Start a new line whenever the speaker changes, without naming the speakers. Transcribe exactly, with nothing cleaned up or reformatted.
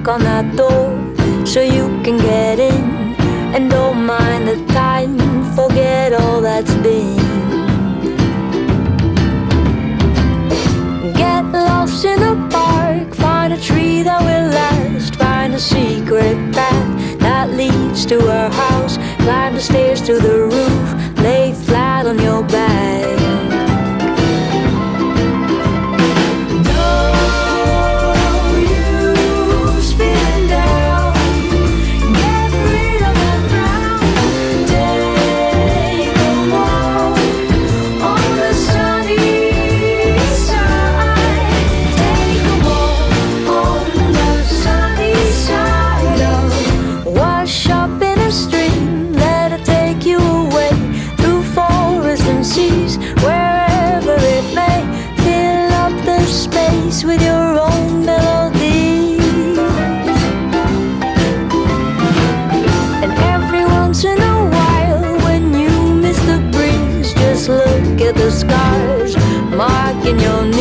knock on that door so you can get in. And don't mind the time, forget all that's been. Get lost in the park, find a tree that will last, find a secret path that leads to our house, climb the stairs to the roof, lay flat on your back. Wherever it may, fill up the space with your own melody. And every once in a while, when you miss the breeze, just look at the scars marking your